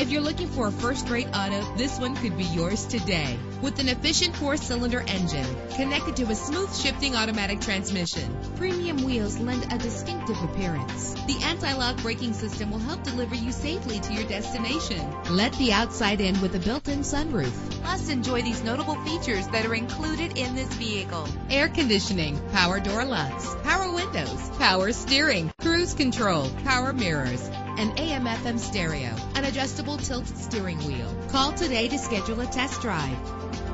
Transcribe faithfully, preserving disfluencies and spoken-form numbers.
If you're looking for a first-rate auto, this one could be yours today. With an efficient four-cylinder engine connected to a smooth shifting automatic transmission, premium wheels lend a distinctive appearance. The anti-lock braking system will help deliver you safely to your destination. Let the outside in with a built-in sunroof. Plus, enjoy these notable features that are included in this vehicle: air conditioning, power door locks, power windows, power steering, cruise control, power mirrors, an A M F M stereo, an adjustable tilt steering wheel. Call today to schedule a test drive.